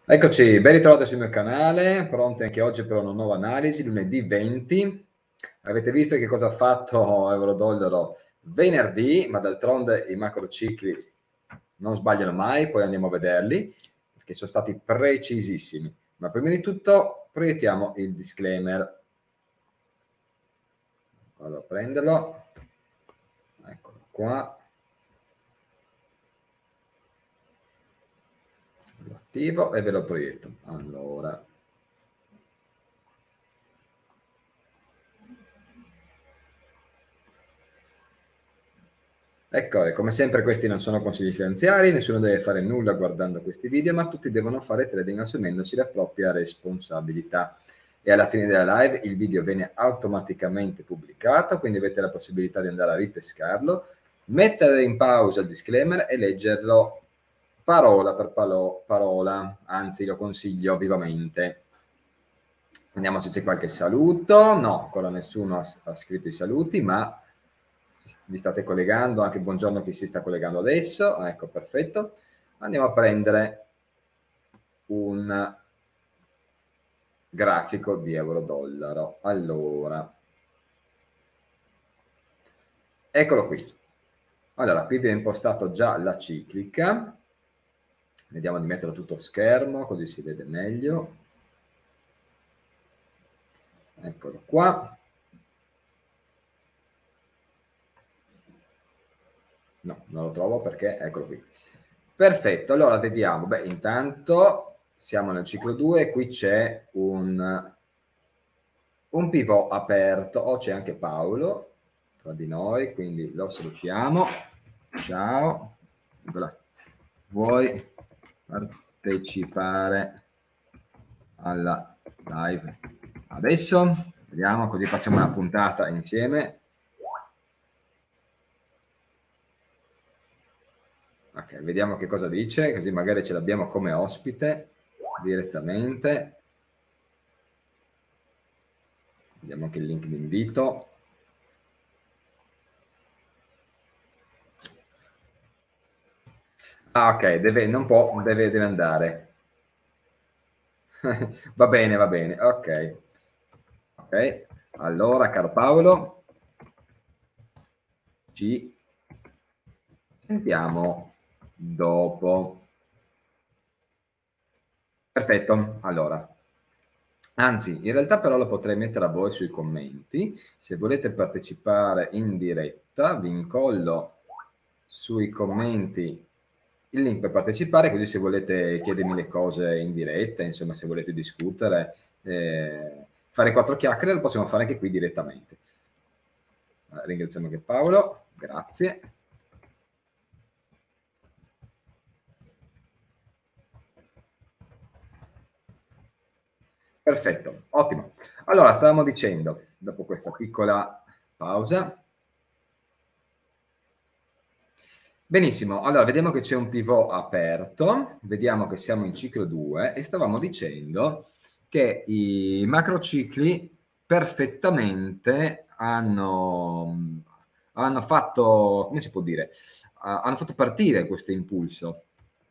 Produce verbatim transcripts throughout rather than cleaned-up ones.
Eccoci, ben ritrovati sul mio canale, pronti anche oggi per una nuova analisi, lunedì venti. Avete visto che cosa ha fatto euro-dollaro venerdì, ma d'altronde i macrocicli non sbagliano mai, poi andiamo a vederli, perché sono stati precisissimi. Ma prima di tutto proiettiamo il disclaimer. Vado a prenderlo, eccolo qua. Lo attivo e ve lo proietto. Allora, ecco, e come sempre questi non sono consigli finanziari, nessuno deve fare nulla guardando questi video, ma tutti devono fare trading assumendosi la propria responsabilità. E alla fine della live il video viene automaticamente pubblicato, quindi avete la possibilità di andare a ripescarlo, mettere in pausa il disclaimer e leggerlo parola per palo, parola, anzi lo consiglio vivamente. Vediamo se c'è qualche saluto. No, ancora nessuno ha, ha scritto i saluti, ma vi state collegando, anche buongiorno chi si sta collegando adesso, ecco, perfetto. Andiamo a prendere un grafico di euro-dollaro. Allora, eccolo qui. Allora, qui vi ho impostato già la ciclica. Vediamo di metterlo tutto schermo, così si vede meglio. Eccolo qua. No, non lo trovo perché, eccolo qui. Perfetto, allora vediamo. Beh, intanto siamo nel ciclo due, qui c'è un, un pivot aperto. Oh, c'è anche Paolo tra di noi, quindi lo salutiamo. Ciao. Vuoi partecipare alla live adesso? Vediamo, così facciamo una puntata insieme. Ok, vediamo che cosa dice, così magari ce l'abbiamo come ospite direttamente. Vediamo anche il link di invito. Ah, ok, deve, non può, deve, deve andare. Va bene, va bene, ok. Ok, allora, caro Paolo, ci sentiamo dopo. Perfetto, allora. Anzi, in realtà però lo potrei mettere a voi sui commenti. Se volete partecipare in diretta, vi incollo sui commenti il link per partecipare, così se volete chiedermi le cose in diretta, insomma, se volete discutere, eh, fare quattro chiacchiere, lo possiamo fare anche qui direttamente. Allora, ringraziamo anche Paolo, grazie. Perfetto, ottimo. Allora, stavamo dicendo, dopo questa piccola pausa, benissimo, allora vediamo che c'è un pivot aperto, vediamo che siamo in ciclo due e stavamo dicendo che i macrocicli perfettamente hanno, hanno fatto, come si può dire, hanno fatto partire questo impulso.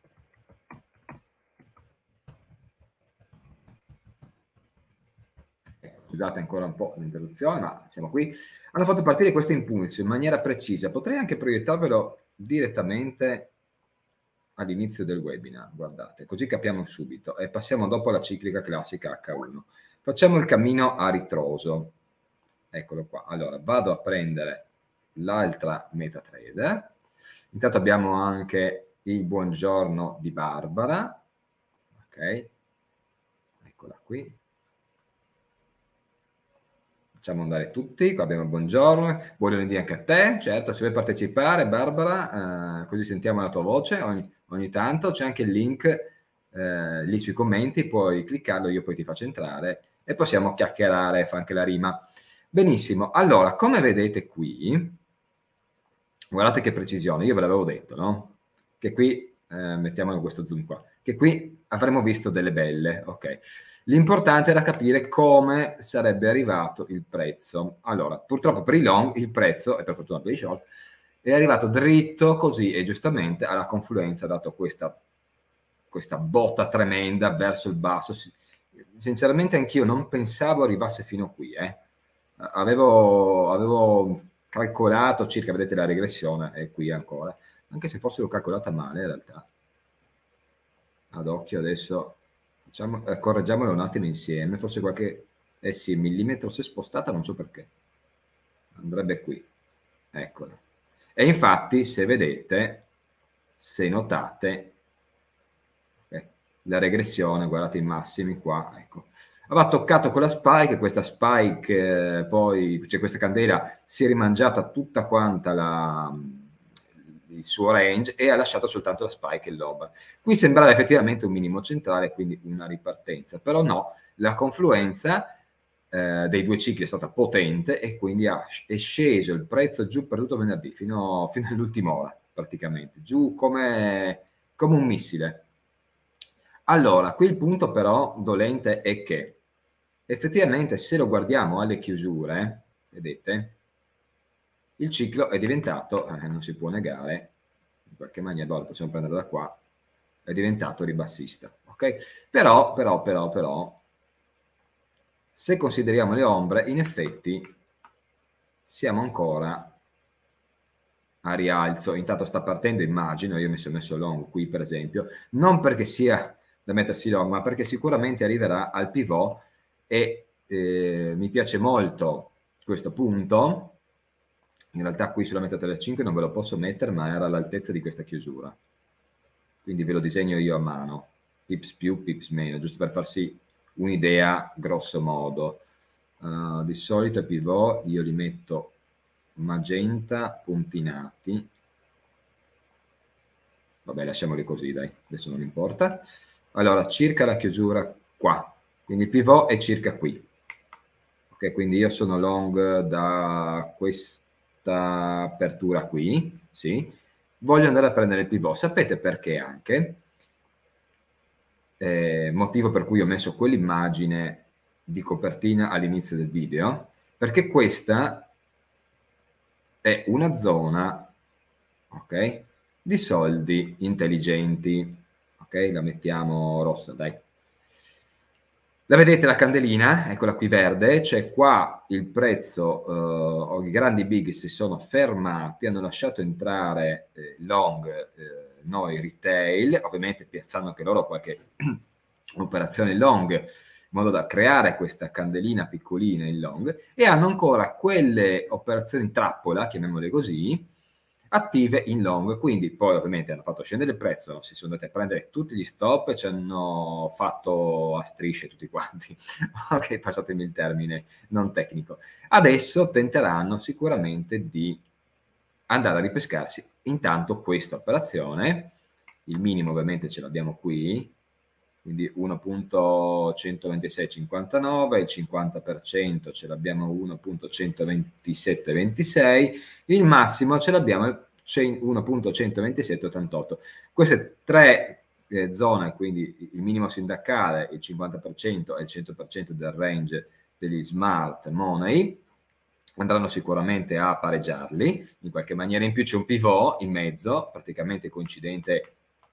Scusate ancora un po' l'interruzione, ma siamo qui. Hanno fatto partire questo impulso in maniera precisa. Potrei anche proiettarvelo direttamente all'inizio del webinar, guardate, così capiamo subito e passiamo dopo alla ciclica classica H uno. Facciamo il cammino a ritroso. Eccolo qua. Allora, vado a prendere l'altra MetaTrader. Intanto abbiamo anche il buongiorno di Barbara. Ok. Eccola qui. Facciamo andare tutti, qua abbiamo buongiorno, buon lunedì anche a te, certo, se vuoi partecipare Barbara, eh, così sentiamo la tua voce ogni, ogni tanto, c'è anche il link eh, lì sui commenti, puoi cliccarlo, io poi ti faccio entrare e possiamo chiacchierare, fa anche la rima. Benissimo, allora, come vedete qui, guardate che precisione, io ve l'avevo detto, no? Che qui, eh, mettiamo questo zoom qua, che qui avremmo visto delle belle, ok? L'importante era capire come sarebbe arrivato il prezzo. Allora, purtroppo per i long il prezzo, e per fortuna per i short, è arrivato dritto così e giustamente alla confluenza, dato questa questa botta tremenda verso il basso. Sinceramente anch'io non pensavo arrivasse fino qui, eh. avevo, avevo calcolato circa, vedete la regressione è qui ancora, anche se forse l'ho calcolata male in realtà, ad occhio adesso facciamo, eh, correggiamolo un attimo insieme, forse qualche, eh sì, millimetro si è spostata, non so perché, andrebbe qui, eccola. E infatti se vedete, se notate, eh, la regressione, guardate i massimi qua, ecco, aveva toccato quella spike, questa spike eh, poi, cioè questa candela si è rimangiata tutta quanta la, il suo range e ha lasciato soltanto la spike e il lob. Qui sembrava effettivamente un minimo centrale, quindi una ripartenza, però no, la confluenza eh, dei due cicli è stata potente e quindi ha, è sceso il prezzo giù per tutto venerdì, fino, fino all'ultima ora praticamente, giù come, come un missile. Allora, qui il punto però dolente è che effettivamente se lo guardiamo alle chiusure, vedete, il ciclo è diventato, eh, non si può negare, in qualche maniera, allora possiamo prendere da qua, è diventato ribassista, ok? Però, però, però, però, se consideriamo le ombre, in effetti siamo ancora a rialzo, intanto sta partendo, immagino, io mi sono messo long qui per esempio, non perché sia da mettersi long, ma perché sicuramente arriverà al pivot e eh, mi piace molto questo punto. In realtà qui sulla metà delle cinque non ve lo posso mettere, ma era all'altezza di questa chiusura, quindi ve lo disegno io a mano, pips più, pips meno, giusto per farsi un'idea grosso modo. Uh, di solito pivot io li metto magenta puntinati, vabbè lasciamoli così dai, adesso non importa. Allora circa la chiusura qua, quindi il pivot è circa qui, ok, quindi io sono long da questa apertura qui, sì, voglio andare a prendere il pivot, sapete perché anche? Eh, motivo per cui ho messo quell'immagine di copertina all'inizio del video, perché questa è una zona, ok, di soldi intelligenti, ok, la mettiamo rossa, dai. La vedete la candelina, eccola qui verde, c'è qua il prezzo, eh, i grandi big si sono fermati, hanno lasciato entrare eh, long eh, noi retail, ovviamente piazzando anche loro qualche operazione long, in modo da creare questa candelina piccolina in long, e hanno ancora quelle operazioni trappola, chiamiamole così, attive in long, quindi poi ovviamente hanno fatto scendere il prezzo, si sono andati a prendere tutti gli stop e ci hanno fatto a strisce tutti quanti, ok, passatemi il termine non tecnico. Adesso tenteranno sicuramente di andare a ripescarsi intanto questa operazione, il minimo ovviamente ce l'abbiamo qui, quindi uno virgola centoventisei cinquantanove, il cinquanta per cento ce l'abbiamo uno virgola centoventisette ventisei, il massimo ce l'abbiamo uno virgola centoventisette ottantotto. Queste tre eh, zone, quindi il minimo sindacale, il cinquanta per cento e il cento per cento del range degli smart money, andranno sicuramente a pareggiarli in qualche maniera. In più c'è un pivot in mezzo, praticamente coincidente,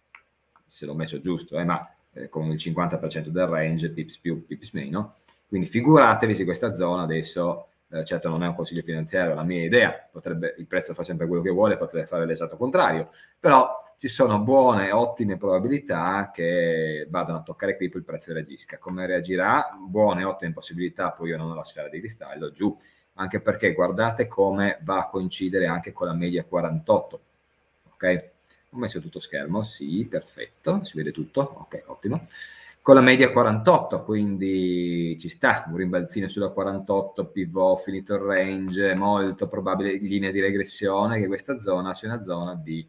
se l'ho messo giusto, eh, ma eh, con il cinquanta per cento del range, pips più, pips meno. Quindi figuratevi se questa zona adesso, eh, certo non è un consiglio finanziario, la mia idea, potrebbe, il prezzo fa sempre quello che vuole, potrebbe fare l'esatto contrario, però ci sono buone, ottime probabilità che vadano a toccare qui, poi il prezzo reagisca. Come reagirà? Buone, ottime possibilità, poi io non ho la sfera di cristallo, giù, anche perché guardate come va a coincidere anche con la media quarantotto, ok? Ho messo tutto schermo, sì, perfetto, si vede tutto, ok, ottimo. Con la media quarantotto, quindi ci sta, un rimbalzino sulla quarantotto, pivot, finito il range, molto probabile linea di regressione, che questa zona sia una zona di,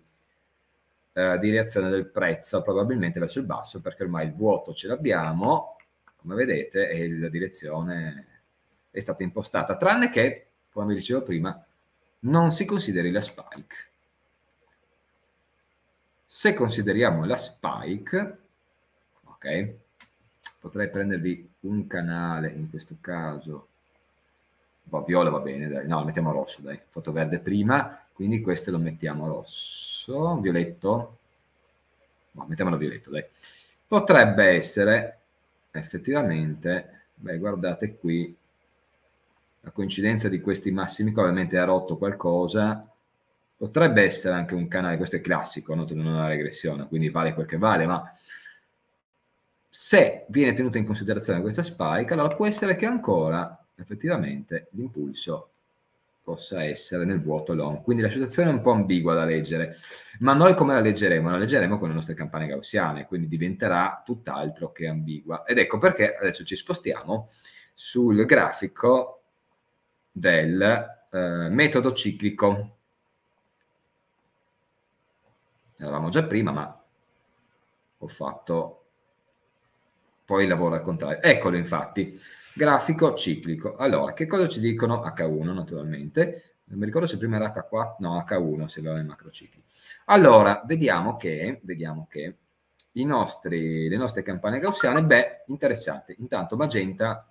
eh, di reazione del prezzo, probabilmente verso il basso, perché ormai il vuoto ce l'abbiamo, come vedete, e la direzione è stata impostata, tranne che, come vi dicevo prima, non si consideri la spike. Se consideriamo la spike, ok, potrei prendervi un canale, in questo caso, boh, viola va bene, dai, no, lo mettiamo rosso, dai, foto verde prima, quindi questo lo mettiamo rosso, violetto, no, mettiamolo violetto, dai. potrebbe essere effettivamente, beh, guardate qui, la coincidenza di questi massimi che ovviamente ha rotto qualcosa, potrebbe essere anche un canale, questo è classico, no? Non una regressione, quindi vale quel che vale, ma se viene tenuta in considerazione questa spike, allora può essere che ancora effettivamente l'impulso possa essere nel vuoto long. Quindi la situazione è un po' ambigua da leggere, ma noi come la leggeremo? La leggeremo con le nostre campane gaussiane, quindi diventerà tutt'altro che ambigua. Ed ecco perché adesso ci spostiamo sul grafico del eh, metodo ciclico. Eravamo già prima, ma ho fatto poi il lavoro al contrario. Eccolo infatti, grafico ciclico. Allora, che cosa ci dicono? acca uno naturalmente. Non mi ricordo se prima era acca quattro, no, acca uno se aveva i macrocicli. Allora, vediamo che, vediamo che i nostri, le nostre campane gaussiane, beh, interessate. Intanto magenta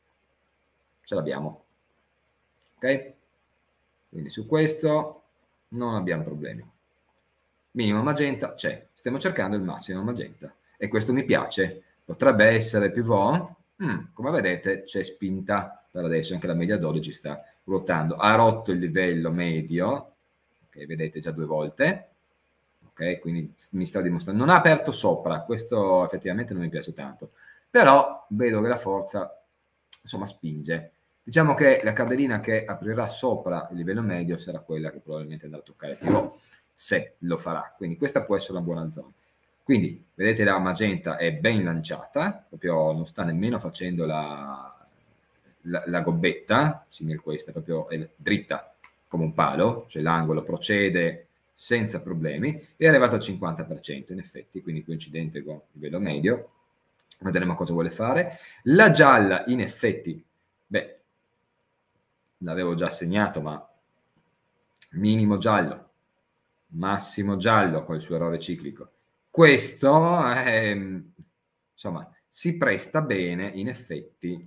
ce l'abbiamo. Ok? Quindi su questo non abbiamo problemi. Minimo magenta c'è. Stiamo cercando il massimo magenta. E questo mi piace. Potrebbe essere pivot. Mm, come vedete c'è spinta per adesso, anche la media dodici sta ruotando. Ha rotto il livello medio, ok, vedete già due volte. Ok, quindi mi sta dimostrando. Non ha aperto sopra, questo effettivamente non mi piace tanto. Però vedo che la forza, insomma, spinge. Diciamo che la candela che aprirà sopra il livello medio sarà quella che probabilmente andrà a toccare il pivot, se lo farà. Quindi questa può essere una buona zona. Quindi, vedete, la magenta è ben lanciata, proprio non sta nemmeno facendo la, la, la gobbetta, simile a questa, proprio è dritta come un palo, cioè l'angolo procede senza problemi, è arrivato al cinquanta per cento in effetti, quindi coincidente con il livello medio. Vedremo cosa vuole fare. La gialla, in effetti, beh, l'avevo già segnato, ma minimo giallo, massimo giallo con il suo errore ciclico. Questo, è, insomma, si presta bene, in effetti,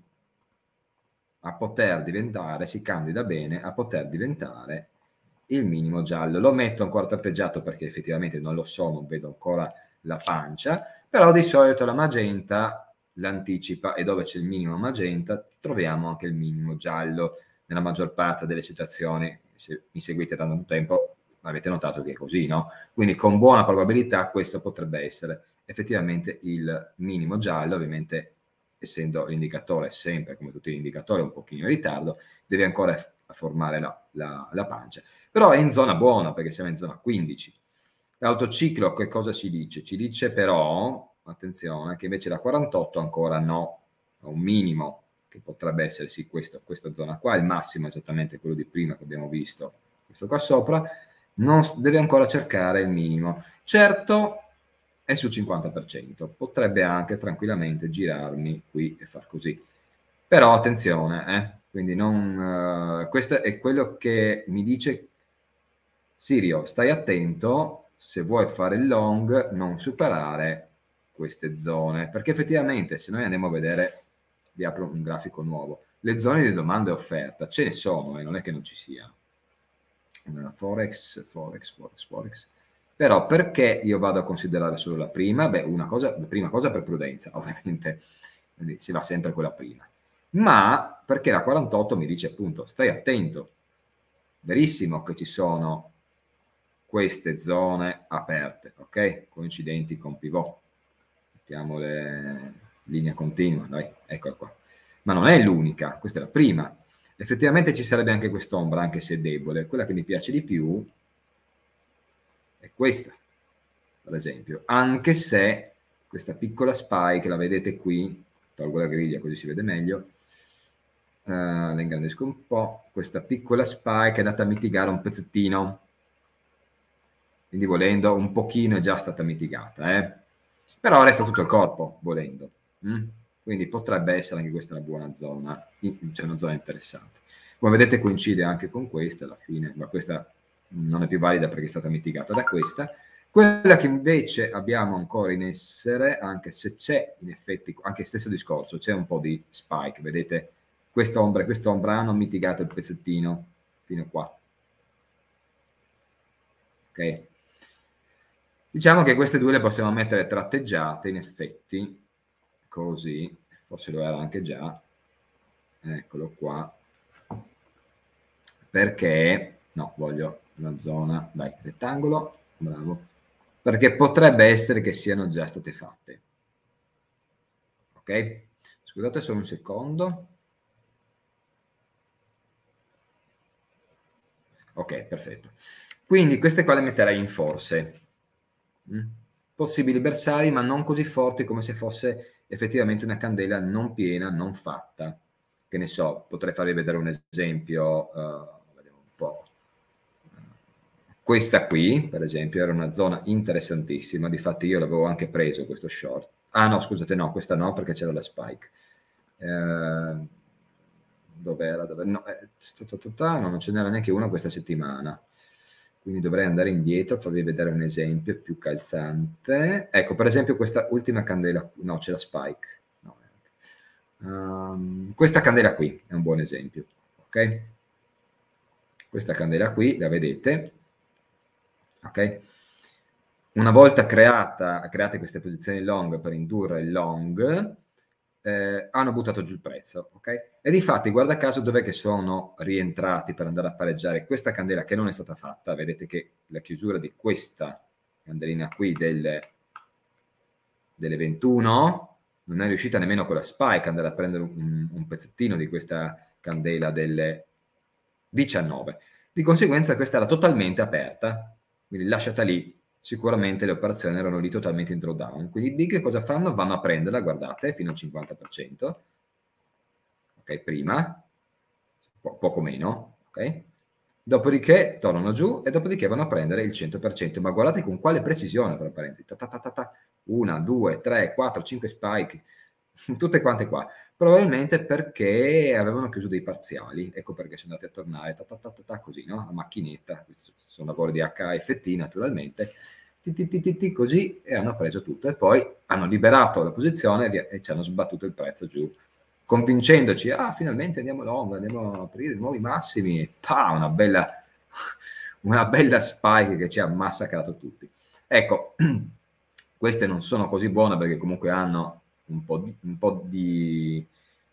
a poter diventare, si candida bene a poter diventare il minimo giallo. Lo metto ancora tappeggiato perché effettivamente non lo so, non vedo ancora la pancia, però di solito la magenta l'anticipa e dove c'è il minimo magenta troviamo anche il minimo giallo nella maggior parte delle situazioni. Se mi seguite da tanto tempo avete notato che è così, no? Quindi con buona probabilità questo potrebbe essere effettivamente il minimo giallo, ovviamente essendo l'indicatore sempre, come tutti gli indicatori, un pochino in ritardo, deve ancora formare la, la, la pancia. Però è in zona buona, perché siamo in zona quindici. L'autociclo che cosa ci dice? Ci dice però, attenzione, che invece la quarantotto ancora no, ha un minimo, che potrebbe essere sì questo, questa zona qua, il massimo è esattamente quello di prima che abbiamo visto, questo qua sopra, non, deve ancora cercare il minimo. Certo, è sul cinquanta per cento, potrebbe anche tranquillamente girarmi qui e far così. Però attenzione, eh? Quindi non, uh, questo è quello che mi dice Sirio, stai attento, se vuoi fare il long, non superare queste zone, perché effettivamente se noi andiamo a vedere, vi apro un grafico nuovo, le zone di domanda e offerta ce ne sono e eh, non è che non ci siano. Forex, Forex, Forex, Forex. Però perché io vado a considerare solo la prima? Beh, una cosa, la prima cosa per prudenza, ovviamente, quindi si va sempre quella prima. Ma perché la quarantotto mi dice appunto, stai attento, verissimo che ci sono queste zone aperte, ok? Coincidenti con pivot. Mettiamole linea continua, dai, eccola qua. Ma non è l'unica, questa è la prima. Effettivamente ci sarebbe anche quest'ombra, anche se è debole. Quella che mi piace di più è questa, per esempio. Anche se questa piccola spike, la vedete qui, tolgo la griglia così si vede meglio, uh, la ingrandisco un po', questa piccola spike è andata a mitigare un pezzettino, quindi volendo un pochino è già stata mitigata, eh? Però resta tutto il corpo, volendo. Mm? Quindi potrebbe essere anche questa una buona zona, cioè una zona interessante. Come vedete coincide anche con questa alla fine, ma questa non è più valida perché è stata mitigata da questa. Quella che invece abbiamo ancora in essere, anche se c'è in effetti, anche il stesso discorso, c'è un po' di spike, vedete? Questa ombra e quest'ombra hanno mitigato il pezzettino fino a qua. Ok? Diciamo che queste due le possiamo mettere tratteggiate, in effetti, così, forse lo era anche già, eccolo qua, perché, no, voglio una zona, dai, rettangolo, bravo, perché potrebbe essere che siano già state fatte. Ok? Scusate solo un secondo. Ok, perfetto. Quindi queste qua le metterei in forse. Mm? Possibili bersagli, ma non così forti come se fosse effettivamente una candela non piena, non fatta. Che ne so, potrei farvi vedere un esempio, uh, vediamo un po'. Questa qui, per esempio, era una zona interessantissima, difatti io l'avevo anche preso questo short. Ah no, scusate, no, questa no, perché c'era la spike. Eh, dov'era? Dove... No, eh, no, non ce n'era neanche una questa settimana. Quindi dovrei andare indietro, farvi vedere un esempio più calzante. Ecco, per esempio questa ultima candela, no, c'è la spike. No. Um, questa candela qui è un buon esempio, ok? Questa candela qui, la vedete? Ok? Una volta creata, create queste posizioni long per indurre il long, eh, hanno buttato giù il prezzo, ok? E difatti, guarda caso, dov'è che sono rientrati per andare a pareggiare questa candela che non è stata fatta? Vedete che la chiusura di questa candelina qui delle, delle ventuno non è riuscita nemmeno con la spike ad andare a prendere un, un pezzettino di questa candela delle diciannove. Di conseguenza questa era totalmente aperta, quindi lasciata lì. Sicuramente le operazioni erano lì totalmente in drawdown. Quindi i big cosa fanno? Vanno a prenderla, guardate, fino al cinquanta per cento. Ok, prima, po poco meno, ok? Dopodiché tornano giù e dopodiché vanno a prendere il cento per cento. Ma guardate con quale precisione, tra parentesi. Ta ta ta ta ta. Una, due, tre, quattro, cinque spike, tutte quante qua. Probabilmente perché avevano chiuso dei parziali, ecco perché sono andati a tornare, ta ta ta ta ta, così, no? A macchinetta, questi sono lavori di H F T naturalmente, ti, ti, ti, ti, ti, così, e hanno preso tutto. E poi hanno liberato la posizione e, via, e ci hanno sbattuto il prezzo giù, convincendoci, ah, finalmente andiamo long, andiamo a aprire nuovi massimi, e pa, una bella, una bella spike che ci ha massacrato tutti. Ecco, queste non sono così buone perché comunque hanno un po' di, un po' di,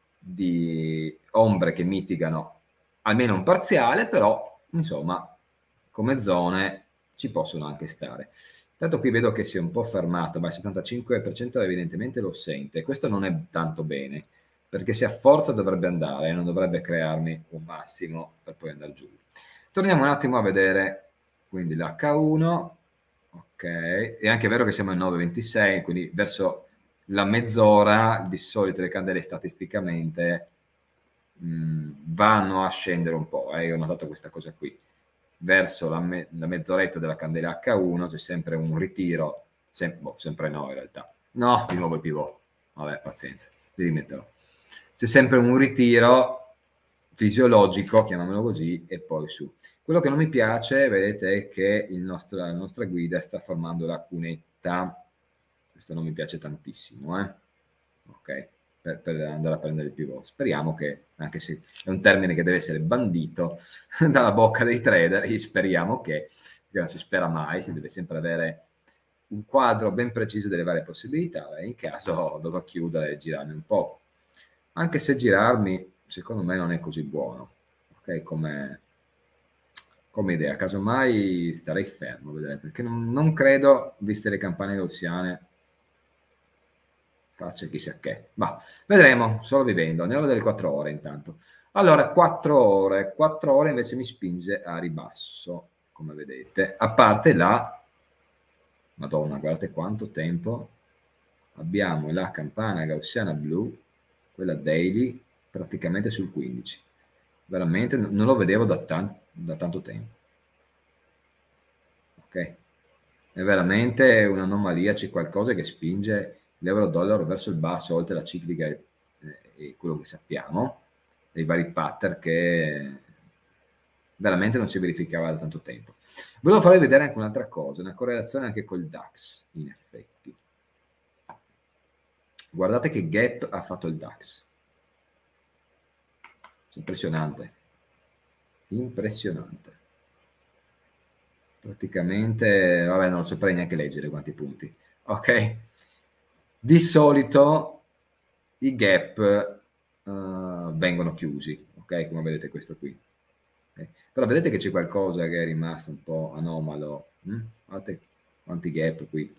di ombre che mitigano almeno un parziale, però insomma come zone ci possono anche stare. Tanto qui vedo che si è un po' fermato, ma il settantacinque per cento evidentemente lo sente. Questo non è tanto bene, perché se a forza dovrebbe andare, non dovrebbe crearmi un massimo per poi andare giù. Torniamo un attimo a vedere quindi l'H uno, ok, è anche vero che siamo al nove ventisei, quindi verso la mezz'ora di solito le candele statisticamente mh, vanno a scendere un po', eh. Io ho notato questa cosa qui. Verso la, me la mezz'oretta della candela H uno c'è sempre un ritiro, sem boh, sempre no in realtà, no, di nuovo il pivot, vabbè, pazienza, li rimetterò. C'è sempre un ritiro fisiologico, chiamiamolo così, e poi su. Quello che non mi piace, vedete, è che il nostro, la nostra guida sta formando la cunetta, questo non mi piace tantissimo, eh? Ok, per, per andare a prendere il pivot. Speriamo che, anche se è un termine che deve essere bandito dalla bocca dei trader, speriamo che, perché non si spera mai, si deve sempre avere un quadro ben preciso delle varie possibilità, e in caso dovrò chiudere e girarmi un po'. Anche se girarmi, secondo me, non è così buono, ok, come, come idea. Casomai starei fermo, vedete, perché non, non credo, viste le campane gaussiane, faccia chissà che. Ma vedremo, solo vivendo. Andiamo a vedere quattro ore intanto. Allora, quattro ore. quattro ore invece mi spinge a ribasso, come vedete. A parte la... Madonna, guardate quanto tempo. Abbiamo la campana gaussiana blu, quella daily, praticamente sul quindici. Veramente non lo vedevo da, tan da tanto tempo. Ok? È veramente un'anomalia, c'è qualcosa che spinge l'euro-dollaro verso il basso, oltre la ciclica e, e quello che sappiamo, dei vari pattern che veramente non si verificava da tanto tempo. Volevo farvi vedere anche un'altra cosa, una correlazione anche col DAX, in effetti. Guardate che gap ha fatto il DAX. Impressionante. Impressionante. praticamente, vabbè, non lo saprei neanche leggere quanti punti, ok? Di solito i gap uh, vengono chiusi, ok? Come vedete questo qui. Okay? Però vedete che c'è qualcosa che è rimasto un po' anomalo. Hm? Guardate quanti gap qui.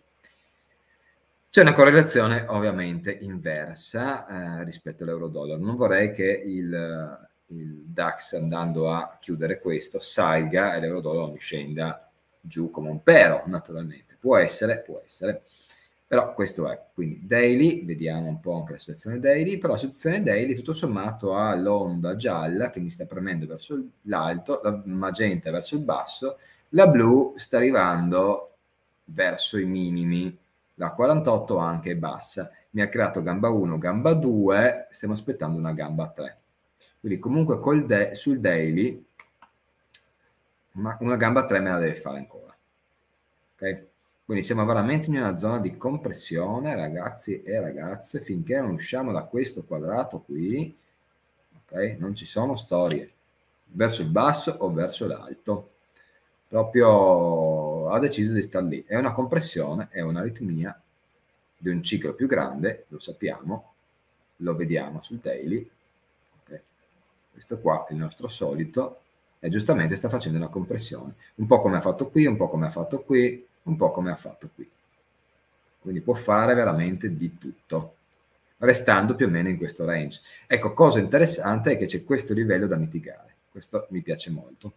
C'è una correlazione ovviamente inversa eh, rispetto all'euro-dollaro. Non vorrei che il, il DAX, andando a chiudere questo, salga e l'euro-dollaro mi scenda giù come un pero, naturalmente. Può essere, può essere. Però questo è. Quindi daily, vediamo un po' anche la situazione daily, però la situazione daily tutto sommato ha l'onda gialla che mi sta premendo verso l'alto, la magenta verso il basso, la blu sta arrivando verso i minimi, la quarantotto anche è bassa, mi ha creato gamba uno, gamba due, stiamo aspettando una gamba tre. Quindi comunque col de- sul daily ma una gamba tre me la deve fare ancora. Ok? Quindi siamo veramente in una zona di compressione, ragazzi e ragazze, finché non usciamo da questo quadrato qui, ok? Non ci sono storie verso il basso o verso l'alto. Proprio ha deciso di star lì. È una compressione, è un'aritmia di un ciclo più grande, lo sappiamo, lo vediamo sul daily. Okay. Questo qua è il nostro solito e giustamente sta facendo una compressione, un po' come ha fatto qui, un po' come ha fatto qui, un po' come ha fatto qui. Quindi può fare veramente di tutto, restando più o meno in questo range. Ecco, cosa interessante è che c'è questo livello da mitigare. Questo mi piace molto.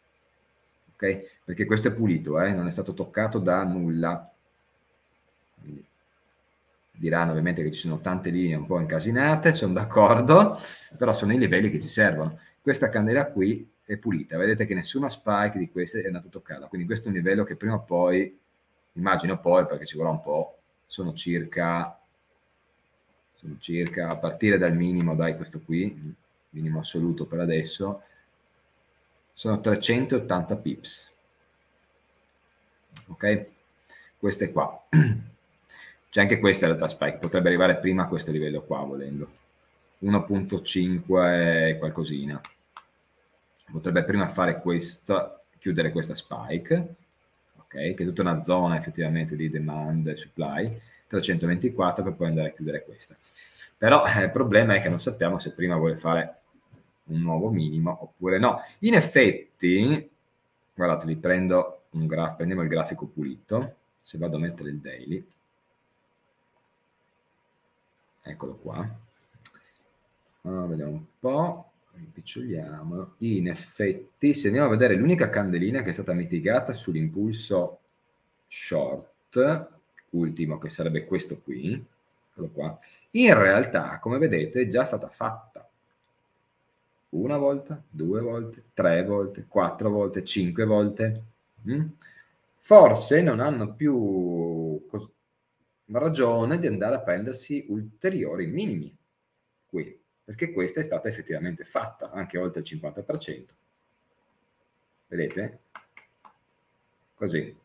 Ok? Perché questo è pulito, eh? Non è stato toccato da nulla. Quindi diranno ovviamente che ci sono tante linee un po' incasinate, sono d'accordo, però sono i livelli che ci servono. Questa candela qui è pulita, vedete che nessuna spike di queste è andata toccata, quindi questo è un livello che prima o poi, immagino poi, perché ci vorrà un po', sono circa, sono circa a partire dal minimo, dai, questo qui, minimo assoluto per adesso, sono trecentottanta pips. Ok? Queste qua. C'è anche questa in realtà spike, potrebbe arrivare prima a questo livello qua volendo. uno virgola cinque qualcosina. Potrebbe prima fare questa, chiudere questa spike, ok? Che è tutta una zona effettivamente di demand e supply, trecentoventiquattro per poi andare a chiudere questa. Però eh, il problema è che non sappiamo se prima vuole fare un nuovo minimo oppure no. In effetti, guardate, vi prendo un grafo, prendiamo il grafico pulito, se vado a mettere il daily, eccolo qua, allora, vediamo un po', rimpiccioliamo. In effetti, se andiamo a vedere l'unica candelina che è stata mitigata sull'impulso short, ultimo che sarebbe questo qui, eccolo qua, in realtà, come vedete, è già stata fatta una volta, due volte, tre volte, quattro volte, cinque volte. Mm? Forse non hanno più ragione di andare a prendersi ulteriori minimi qui, perché questa è stata effettivamente fatta anche oltre il cinquanta per cento. Vedete? Così.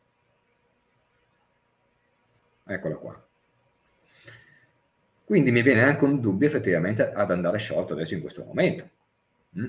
Eccola qua. Quindi mi viene anche un dubbio effettivamente ad andare short adesso in questo momento. Mm?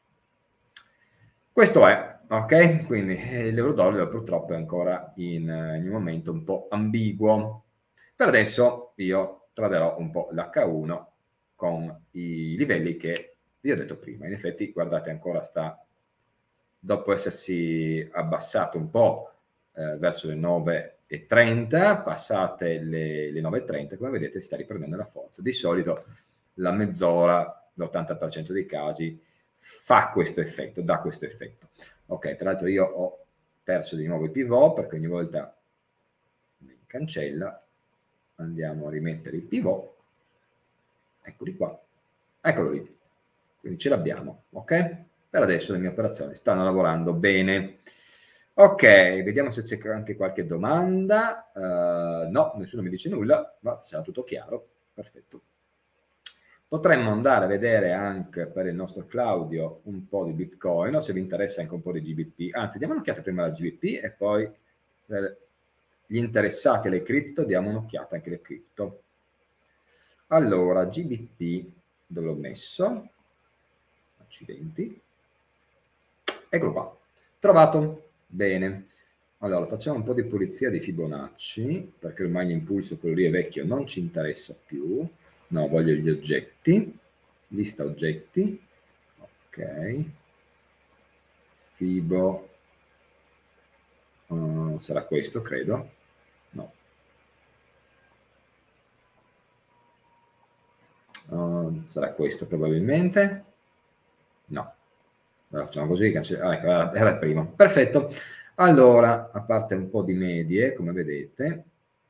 Questo è, ok? Quindi l'euro-dollaro purtroppo è ancora in, in un momento un po' ambiguo. Per adesso io traderò un po' l'H uno con i livelli che vi ho detto prima. In effetti, guardate, ancora sta, dopo essersi abbassato un po' eh, verso le nove e trenta, passate le, le nove e trenta, come vedete si sta riprendendo la forza. Di solito la mezz'ora, l'ottanta per cento dei casi, fa questo effetto, dà questo effetto. Ok, tra l'altro io ho perso di nuovo i pivot perché ogni volta mi cancella. Andiamo a rimettere il pivot. Eccoli qua. Eccolo lì. Quindi ce l'abbiamo, ok? Per adesso le mie operazioni stanno lavorando bene. Ok, vediamo se c'è anche qualche domanda. Uh, no, nessuno mi dice nulla, ma sarà tutto chiaro. Perfetto. Potremmo andare a vedere anche per il nostro Claudio un po' di Bitcoin, o se vi interessa anche un po' di G B P. Anzi, diamo un'occhiata prima alla G B P e poi per gli interessati alle cripto diamo un'occhiata anche alle cripto. Allora, G B P, dove l'ho messo? Accidenti. Eccolo qua. Trovato. Bene, allora facciamo un po' di pulizia di Fibonacci, perché ormai l'impulso, quello lì è vecchio, non ci interessa più. No, voglio gli oggetti, lista oggetti, ok, Fibo, uh, sarà questo credo, no, uh, sarà questo probabilmente, no, allora, facciamo così, ah, ecco, era il primo, perfetto. Allora, a parte un po' di medie, come vedete,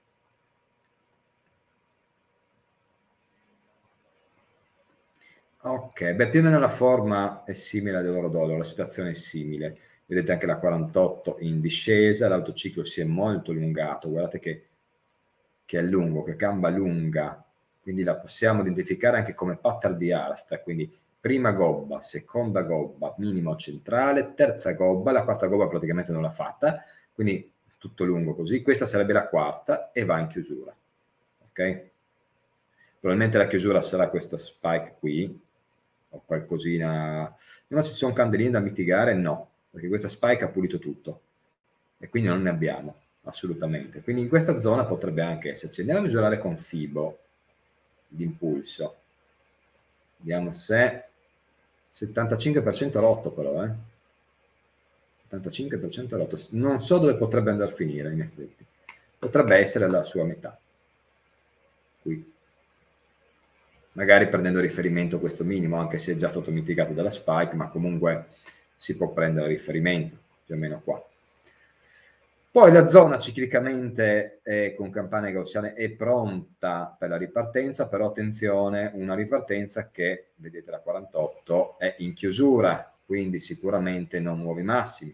ok, beh, più o meno la forma è simile all'euro-dollaro, la situazione è simile. Vedete anche la quarantotto in discesa, l'autociclo si è molto allungato, guardate che, che è lungo, che gamba lunga, quindi la possiamo identificare anche come pattern di asta, quindi prima gobba, seconda gobba, minimo centrale, terza gobba, la quarta gobba praticamente non l'ha fatta, quindi tutto lungo così, questa sarebbe la quarta e va in chiusura, ok? Probabilmente la chiusura sarà questo spike qui, o qualcosina, ma se ci sono candeline da mitigare, no, perché questa spike ha pulito tutto, e quindi non ne abbiamo, assolutamente. Quindi in questa zona potrebbe anche esserci. Andiamo a misurare con Fibo l'impulso. Vediamo se settantacinque per cento rotto però, eh. settantacinque per cento rotto. Non so dove potrebbe andare a finire, in effetti. Potrebbe essere la sua metà. Qui. Magari prendendo riferimento a questo minimo, anche se è già stato mitigato dalla spike, ma comunque si può prendere riferimento, più o meno qua. Poi la zona ciclicamente è, con campane gaussiane è pronta per la ripartenza, però attenzione, una ripartenza che, vedete la quarantotto, è in chiusura, quindi sicuramente non nuovi massimi.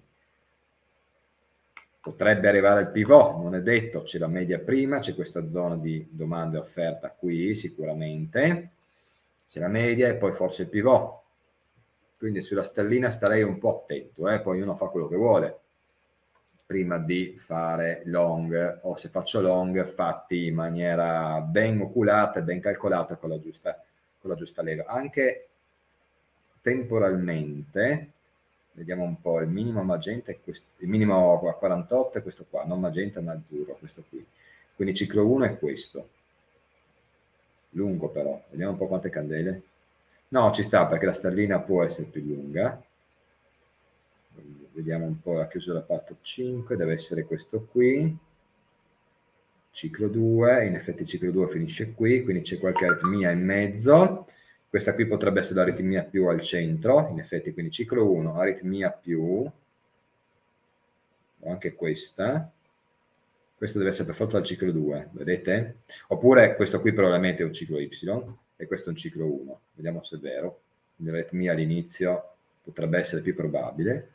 Potrebbe arrivare al pivot, non è detto, c'è la media prima, c'è questa zona di domanda e offerta qui sicuramente, c'è la media e poi forse il pivot. Quindi sulla stellina starei un po' attento, eh? Poi uno fa quello che vuole prima di fare long, o se faccio long fatti in maniera ben oculata e ben calcolata con la giusta, con la giusta lega. Anche temporalmente, vediamo un po', il minimo magenta è questo, il minimo a quarantotto è questo qua, non magenta ma azzurro, questo qui. Quindi ciclo uno è questo. Lungo però, vediamo un po' quante candele. No, ci sta perché la stellina può essere più lunga. Vediamo un po' la chiusura parte cinque, deve essere questo qui, ciclo due, in effetti ciclo due finisce qui, quindi c'è qualche aritmia in mezzo, questa qui potrebbe essere l'aritmia più al centro, in effetti, quindi ciclo uno, aritmia più, o anche questa, questo deve essere per forza il ciclo due, vedete? Oppure questo qui probabilmente è un ciclo Y, e questo è un ciclo uno, vediamo se è vero, l'aritmia all'inizio potrebbe essere più probabile,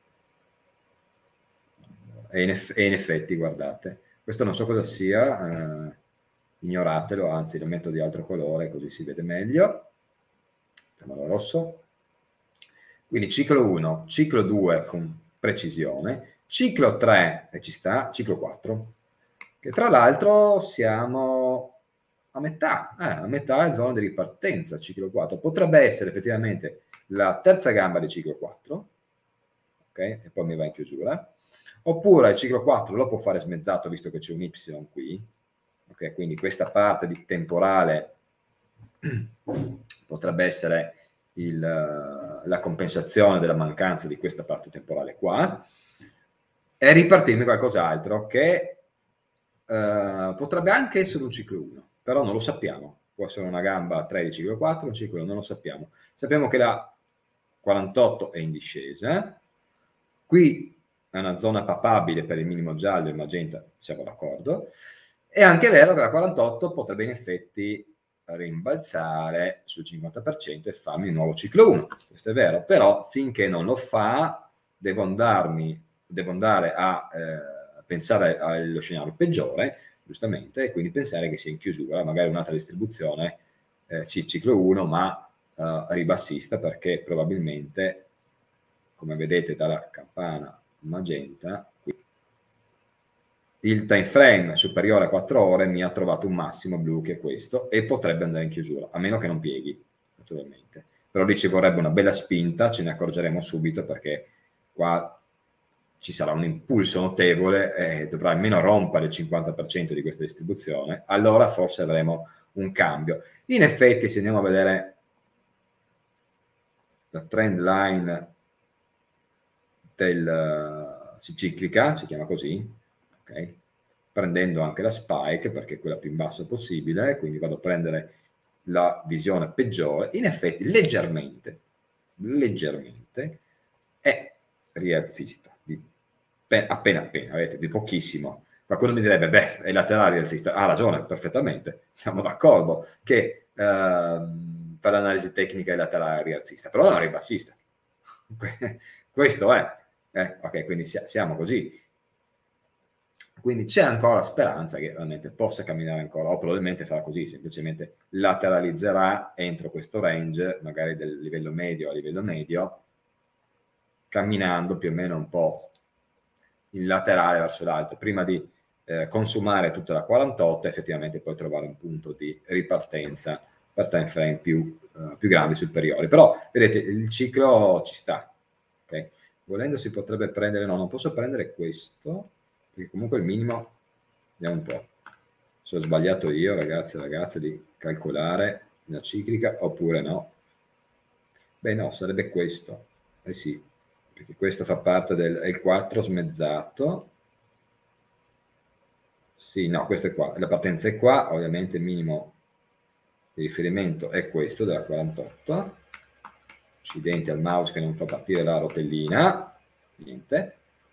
e in, eff- e in effetti guardate, questo non so cosa sia, eh, ignoratelo, anzi lo metto di altro colore così si vede meglio, mettiamolo rosso, quindi ciclo uno, ciclo due con precisione, ciclo tre, e ci sta, ciclo quattro, che tra l'altro siamo a metà, eh, a metà è zona di ripartenza, ciclo quattro, potrebbe essere effettivamente la terza gamba di ciclo quattro, ok, e poi mi va in chiusura, oppure il ciclo quattro lo può fare smezzato visto che c'è un Y qui, ok, quindi questa parte di temporale potrebbe essere il, la compensazione della mancanza di questa parte temporale qua, e ripartirmi qualcos'altro che eh, potrebbe anche essere un ciclo uno, però non lo sappiamo, può essere una gamba tre di ciclo quattro, un ciclo uno, non lo sappiamo. Sappiamo che la quarantotto è in discesa, qui è una zona papabile per il minimo giallo e magenta, siamo d'accordo. È anche vero che la quarantotto potrebbe in effetti rimbalzare sul cinquanta per cento e farmi un nuovo ciclo uno. Questo è vero, però finché non lo fa, devo andarmi, devo andare a eh, pensare allo scenario peggiore, giustamente, e quindi pensare che sia in chiusura, magari un'altra distribuzione, eh, sì, ciclo uno, ma eh, ribassista, perché probabilmente, come vedete dalla campana magenta, qui, il time frame superiore a quattro ore mi ha trovato un massimo blu che è questo e potrebbe andare in chiusura, a meno che non pieghi, naturalmente. Però lì ci vorrebbe una bella spinta, ce ne accorgeremo subito perché qua ci sarà un impulso notevole e dovrà almeno rompere il cinquanta per cento di questa distribuzione, allora forse avremo un cambio. In effetti, se andiamo a vedere la trend line del, si ciclica, si chiama così, ok? Prendendo anche la spike, perché è quella più in basso possibile, quindi vado a prendere la visione peggiore, in effetti leggermente, leggermente è rialzista, di appena appena, vedete, di pochissimo. Qualcuno mi direbbe, beh, è laterale rialzista. Ha ragione, perfettamente, siamo d'accordo che ehm, per l'analisi tecnica è laterale rialzista, però non è ribassista. Questo è, eh, ok, quindi siamo così. Quindi c'è ancora speranza che veramente possa camminare ancora, o probabilmente farà così, semplicemente lateralizzerà entro questo range, magari del livello medio a livello medio, camminando più o meno un po' in laterale verso l'alto, prima di eh, consumare tutta la quarantotto, effettivamente poi trovare un punto di ripartenza per time frame più, uh, più grandi, superiori. Però, vedete, il ciclo ci sta, ok? Volendo si potrebbe prendere, no, non posso prendere questo, perché comunque il minimo, vediamo un po', se ho sbagliato io, ragazzi e ragazze, di calcolare la ciclica, oppure no. Beh no, sarebbe questo, eh sì, perché questo fa parte del è il quattro smezzato. Sì, no, questo è qua, la partenza è qua, ovviamente il minimo di riferimento è questo della quarantotto. Accidenti al mouse che non fa partire la rotellina, niente.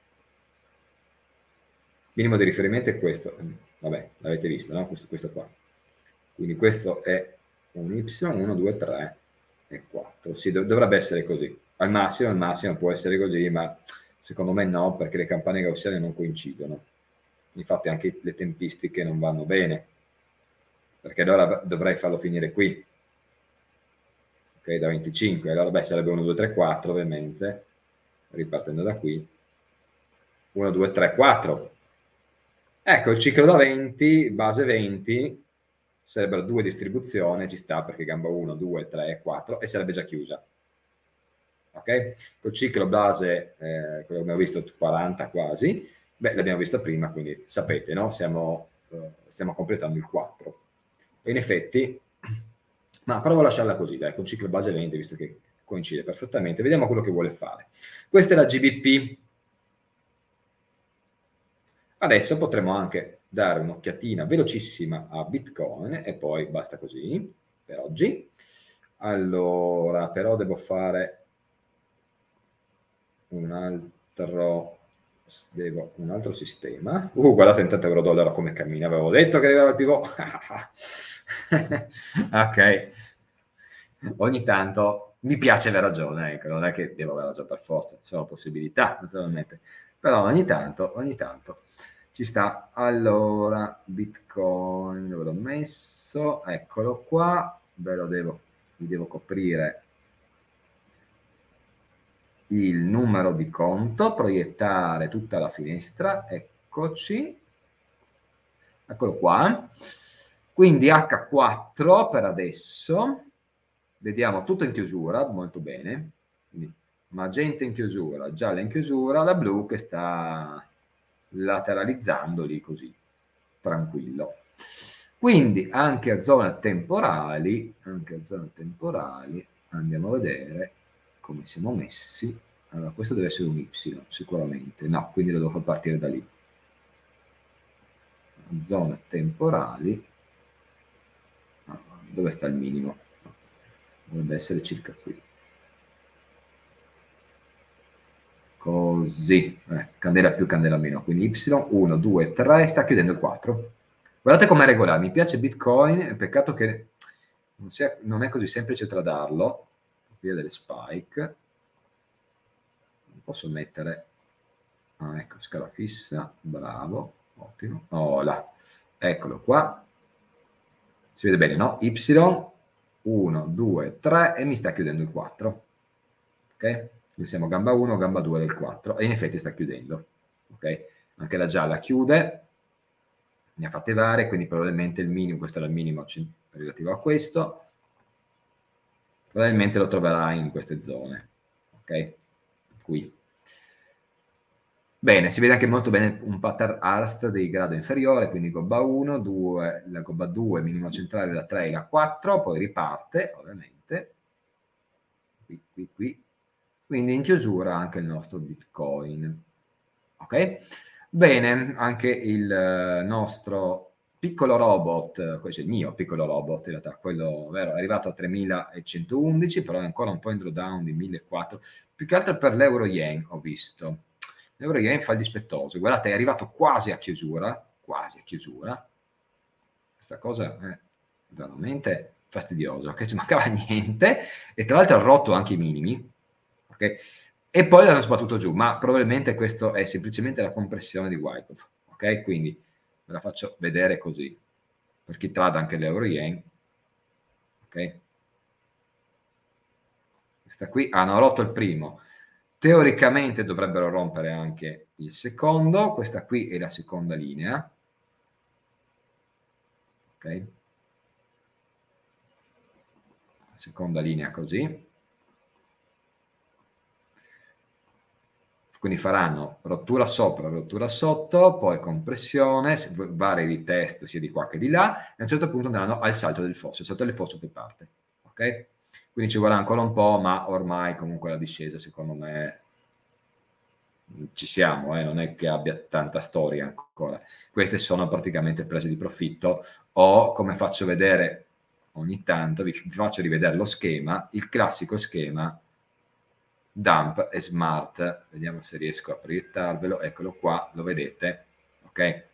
Minimo di riferimento è questo, vabbè, l'avete visto, no? Questo, questo qua. Quindi questo è un Y, uno, due, tre e quattro. Sì, dov dovrebbe essere così. Al massimo, al massimo può essere così, ma secondo me no, perché le campane gaussiane non coincidono. Infatti anche le tempistiche non vanno bene, perché allora dovrei farlo finire qui, ok, da venticinque, allora beh, sarebbe uno, due, tre, quattro ovviamente, ripartendo da qui, uno, due, tre, quattro. Ecco, il ciclo da venti, base venti, sarebbero due distribuzioni, ci sta perché gamba uno, due, tre e quattro e sarebbe già chiusa. Ok? Col ciclo base, eh, quello che abbiamo visto, quaranta quasi, beh, l'abbiamo visto prima, quindi sapete, no? Siamo, eh, stiamo completando il quattro. E in effetti, ma provo a lasciarla così, dai, con ciclo base venti, visto che coincide perfettamente. Vediamo quello che vuole fare. Questa è la G B P. Adesso potremo anche dare un'occhiatina velocissima a Bitcoin e poi basta così per oggi. Allora, però devo fare un altro, devo, un altro sistema. Uh, guardate intanto euro dollaro come cammina, avevo detto che arrivava il pivot. Ok. Ogni tanto mi piace la ragione, ecco, non è che devo avere ragione per forza, sono possibilità, naturalmente. Però ogni tanto, ogni tanto ci sta. Allora, Bitcoin, dove l'ho messo? Eccolo qua, ve lo devo, vi devo coprire il numero di conto, proiettare tutta la finestra, eccoci, eccolo qua. Quindi H quattro per adesso, vediamo tutto in chiusura, molto bene, quindi magenta in chiusura, gialla in chiusura, la blu che sta lateralizzando lì così, tranquillo. Quindi anche a zone temporali, anche a zone temporali, andiamo a vedere come siamo messi. Allora, questo deve essere un Y, sicuramente. No, quindi lo devo far partire da lì. Zone temporali. Dove sta il minimo? Dovrebbe essere circa qui. Così, eh, candela più, candela meno. Quindi Y, uno, due, tre, sta chiudendo il quattro. Guardate com'è regolare, mi piace Bitcoin, peccato che non, sia, non è così semplice tradarlo, via delle spike. Non posso mettere, ah, ecco, scala fissa, bravo, ottimo, oh là, eccolo qua, si vede bene, no? Y, uno, due, tre e mi sta chiudendo il quattro, ok? Quindi siamo gamba uno, gamba due del quattro e in effetti sta chiudendo, ok? Anche la gialla chiude, ne ha fatte varie, quindi probabilmente il minimo, questo era il minimo relativo a questo, probabilmente lo troverà in queste zone, ok? Qui. Bene, si vede anche molto bene un pattern A R S T di grado inferiore, quindi gobba uno, due, la gobba due, minimo centrale da tre a quattro, poi riparte, ovviamente, qui, qui, qui. Quindi in chiusura anche il nostro Bitcoin. Ok? Bene, anche il nostro piccolo robot, questo è il mio piccolo robot, in realtà quello vero, è arrivato a tremilacentoundici, però è ancora un po' in drawdown di millequattrocento, più che altro per l'euro yen ho visto. L'euro yen fa il dispettoso, guardate, è arrivato quasi a chiusura, quasi a chiusura. Questa cosa è veramente fastidiosa, che ci mancava niente, e tra l'altro ha rotto anche i minimi, ok? E poi l'hanno sbattuto giù, ma probabilmente questo è semplicemente la compressione di Wyckoff, ok? Quindi ve la faccio vedere così, per chi trada anche l'euro yen, ok? Questa qui hanno rotto il primo, teoricamente dovrebbero rompere anche il secondo, questa qui è la seconda linea, ok? Seconda linea così. Quindi faranno rottura sopra, rottura sotto, poi compressione, vari retest sia di qua che di là, e a un certo punto andranno al salto del fosso, il salto del fosso poi parte, ok? Quindi ci vorrà ancora un po', ma ormai comunque la discesa secondo me ci siamo, eh? Non è che abbia tanta storia ancora. Queste sono praticamente prese di profitto, o come faccio vedere ogni tanto, vi, vi faccio rivedere lo schema, il classico schema dump e smart, vediamo se riesco a proiettarvelo, eccolo qua, lo vedete, ok?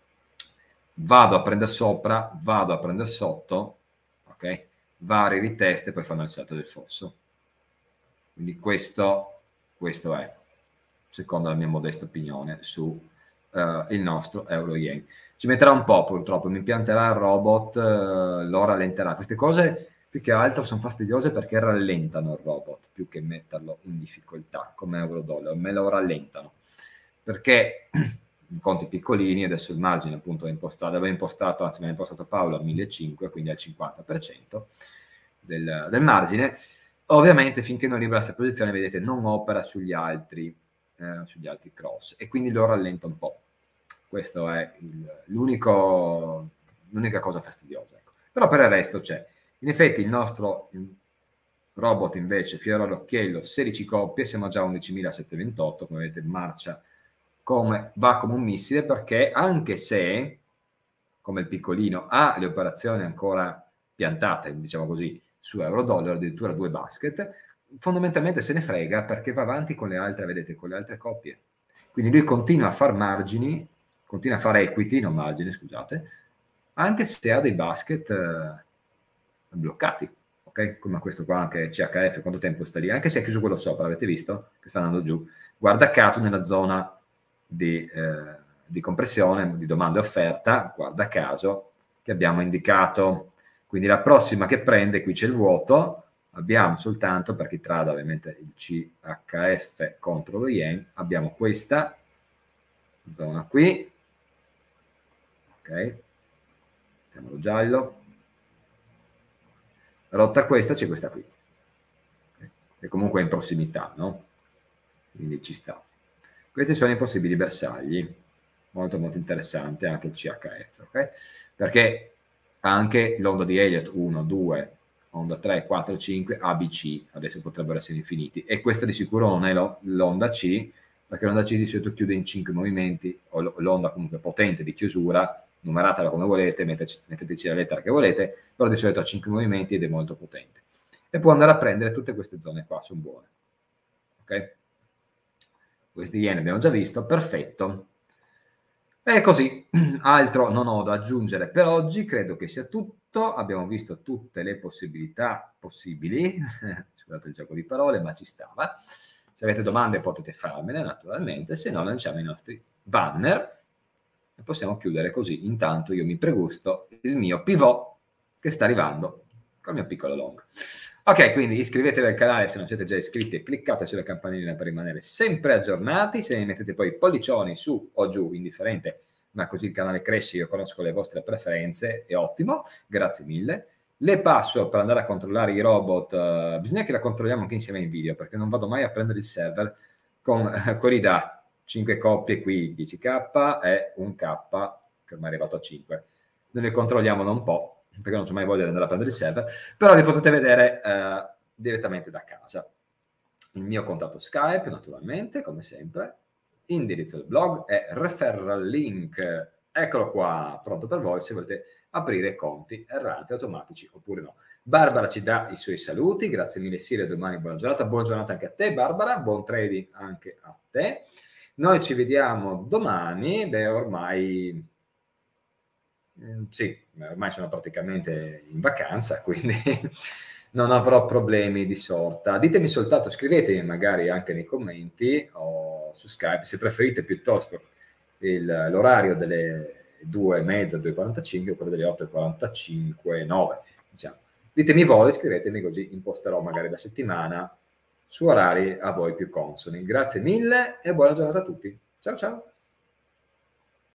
Vado a prendere sopra, vado a prendere sotto, ok? Vari ritest e poi fanno il salto del fosso. Quindi questo, questo è, secondo la mia modesta opinione, su uh, il nostro euro yen. Ci metterà un po' purtroppo, mi pianterà il robot, uh, lo rallenterà. Queste cose più che altro sono fastidiose perché rallentano il robot più che metterlo in difficoltà come euro-dollaro, me lo rallentano perché in conti piccolini, adesso il margine appunto è impostato, avevo impostato, anzi mi ha impostato Paolo a millecinquecento, quindi al cinquanta per cento del, del margine. Ovviamente finché non libera questa posizione, vedete, non opera sugli altri, eh, sugli altri cross e quindi lo rallenta un po'. Questo è l'unico, l'unica cosa fastidiosa. Ecco. Però per il resto c'è. In effetti il nostro robot invece, fiore all'occhiello, sedici coppie, siamo già a undicimilasettecentoventotto, come vedete marcia, come, va come un missile, perché anche se, come il piccolino, ha le operazioni ancora piantate, diciamo così, su euro-dollaro, addirittura due basket, fondamentalmente se ne frega perché va avanti con le altre, vedete, con le altre coppie. Quindi lui continua a fare margini, continua a fare equity, non margini, scusate, anche se ha dei basket eh, bloccati, ok? Come questo qua, anche C H F, quanto tempo sta lì? Anche se è chiuso quello sopra, avete visto? Che sta andando giù. Guarda caso nella zona di, eh, di compressione, di domanda e offerta, guarda caso, che abbiamo indicato. Quindi la prossima che prende, qui c'è il vuoto, abbiamo soltanto, per chi trada ovviamente il C H F contro lo yen, abbiamo questa zona qui, ok, mettiamolo giallo, rotta questa, c'è questa qui, okay. Che comunque è in prossimità, no? Quindi ci sta. Questi sono i possibili bersagli, molto molto interessante anche il C H F, ok? Perché anche l'onda di Elliott uno, due, onda tre, quattro, cinque, A B C, adesso potrebbero essere infiniti, e questa di sicuro non è l'onda C, perché l'onda C di solito chiude in cinque movimenti, o l'onda comunque potente di chiusura, numeratela come volete, metteteci la lettera che volete, però di solito ha cinque movimenti ed è molto potente. E può andare a prendere tutte queste zone qua, sono buone. Ok? Questi yen abbiamo già visto, perfetto. E così, altro non ho da aggiungere per oggi, credo che sia tutto, abbiamo visto tutte le possibilità possibili, scusate il gioco di parole, ma ci stava. Se avete domande potete farmele naturalmente, se no lanciamo i nostri banner e possiamo chiudere così. Intanto io mi pregusto il mio pivot che sta arrivando col mio piccolo long. Ok, quindi iscrivetevi al canale se non siete già iscritti e cliccate sulla campanellina per rimanere sempre aggiornati. Se mi mettete poi pollicioni su o giù, indifferente, ma così il canale cresce, io conosco le vostre preferenze, è ottimo, grazie mille. Le password per andare a controllare i robot, uh, bisogna che la controlliamo anche insieme in video, perché non vado mai a prendere il server con uh, quelli da cinque coppie qui dieci K e un K che ormai è arrivato a cinque. Noi ne controlliamo un po', perché non c'ho mai voglia di andare a prendere il server, però li potete vedere eh, direttamente da casa. Il mio contatto Skype, naturalmente, come sempre, indirizzo del blog e referral link. Eccolo qua, pronto per voi se volete aprire conti errati, automatici oppure no. Barbara ci dà i suoi saluti, grazie mille Siria, domani buona giornata, buona giornata anche a te Barbara, buon trading anche a te. Noi ci vediamo domani, beh ormai, mm, sì, ormai sono praticamente in vacanza, quindi non avrò problemi di sorta. Ditemi soltanto, scrivetemi magari anche nei commenti o su Skype se preferite piuttosto l'orario delle due e mezza, due e quarantacinque o quello delle otto e quarantacinque, nove, diciamo. Ditemi voi, scrivetemi così imposterò magari la settimana su orari a voi più consoni. Grazie mille e buona giornata a tutti. Ciao ciao!